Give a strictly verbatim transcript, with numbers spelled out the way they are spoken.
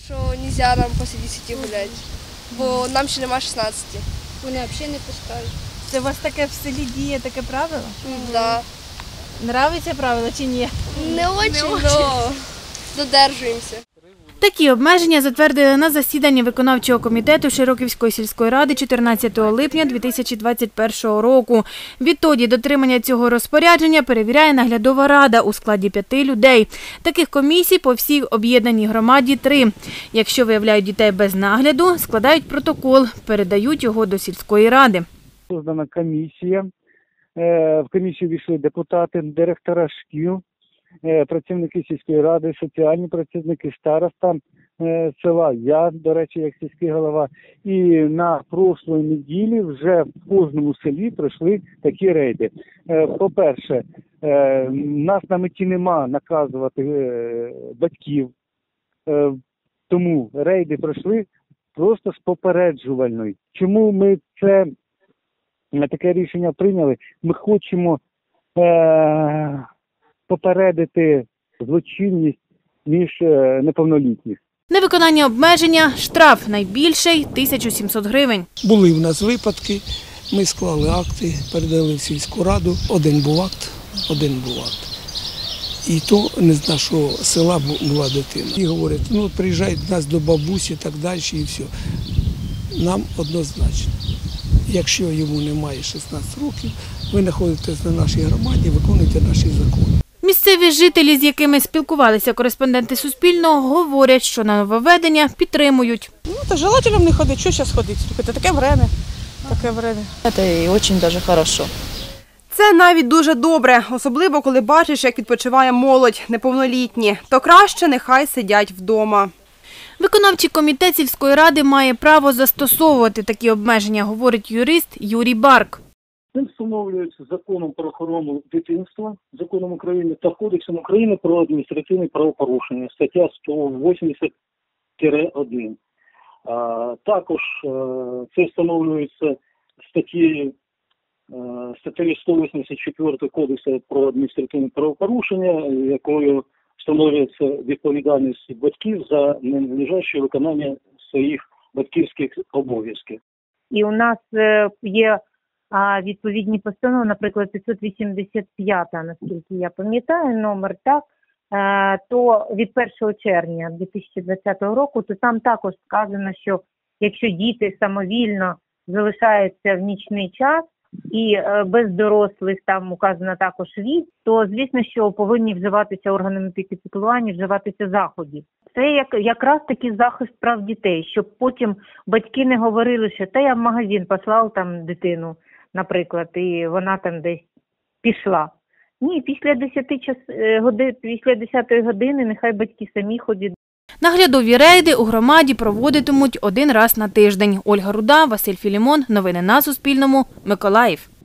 що не можна нам після десяти гуляти, бо нам ще немає шістнадцяти. Вони взагалі не пускають. Це у вас таке в селі діє таке правило? Так. Нравиться правило чи ні? Не дуже, але додержуємося. Такі обмеження затвердили на засіданні виконавчого комітету Широківської сільської ради чотирнадцятого липня дві тисячі двадцять першого року. Відтоді дотримання цього розпорядження перевіряє наглядова рада у складі п'яти людей. Таких комісій по всій об'єднаній громаді три. Якщо виявляють дітей без нагляду, складають протокол, передають його до сільської ради. Создана комісія. В комісію війшли депутати, директора шкіл, працівники сільської ради, соціальні працівники, староста села, я, до речі, як сільський голова. І на прошлої неділі вже в кожному селі пройшли такі рейди. По-перше, нас на меті нема наказувати батьків, тому рейди пройшли просто з попереджувальною. Чому ми це таке рішення прийняли? Ми хочемо е- попередити злочинність між неповнолітніх. Невиконання обмеження – штраф найбільший – тисяча сімсот гривень. Були в нас випадки, ми склали акти, передали в сільську раду. Один був акт, один був акт. І то не з нашого села була дитина. І говорять, ну приїжджають до нас до бабусі і так далі, і все. Нам однозначно, якщо йому немає шістнадцяти років, ви знаходитесь на нашій громаді, виконуєте наші закони. Місцеві жителі, з якими спілкувалися кореспонденти Суспільного, говорять, що на нововведення підтримують. Ну, то желательно не ходити. Що зараз ходити? Це таке время. Таке время. Це і дуже навіть хорошо. Це навіть дуже добре, особливо коли бачиш, як відпочиває молодь, неповнолітні. То краще нехай сидять вдома. Виконавчий комітет сільської ради має право застосовувати такі обмеження, говорить юрист Юрій Барк. Цим встановлюється законом про охорону дитинства, законом України та Кодексом України про адміністративні правопорушення, стаття сто вісімдесят один. Також це встановлюється статтею статтею сто вісімдесят чотири Кодексу про адміністративні правопорушення, якою встановлюється відповідальність батьків за неналежаще виконання своїх батьківських обов'язків. І у нас є відповідні постанови, наприклад, п'ятсот вісімдесят п'ята, наскільки я пам'ятаю, номер, так, то від першого червня дві тисячі двадцятого року, то там також сказано, що якщо діти самовільно залишаються в нічний час і без дорослих, там указано також вік, то, звісно, що повинні вживатися органами опіки та піклування, вживатися заходів. Це як, якраз таки захист прав дітей, щоб потім батьки не говорили, що та я в магазин послав там дитину, наприклад, і вона там десь пішла. Ні, після десяти час, годин, після десятої години нехай батьки самі ходять. Наглядові рейди у громаді проводитимуть один раз на тиждень. Ольга Руда, Василь Філімон. Новини на Суспільному. Миколаїв.